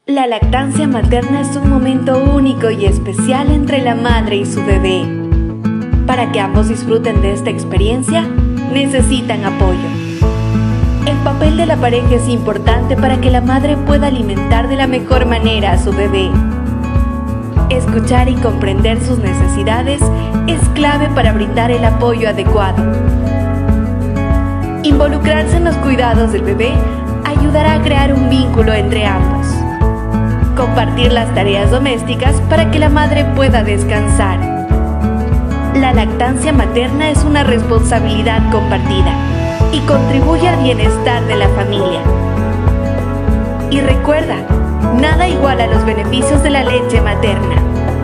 La lactancia materna es un momento único y especial entre la madre y su bebé. Para que ambos disfruten de esta experiencia, necesitan apoyo. El papel de la pareja es importante para que la madre pueda alimentar de la mejor manera a su bebé. Escuchar y comprender sus necesidades es clave para brindar el apoyo adecuado. Involucrarse en los cuidados del bebé ayudará a crear un vínculo entre ambos. Compartir las tareas domésticas para que la madre pueda descansar. La lactancia materna es una responsabilidad compartida y contribuye al bienestar de la familia. Y recuerda, nada iguala los beneficios de la leche materna.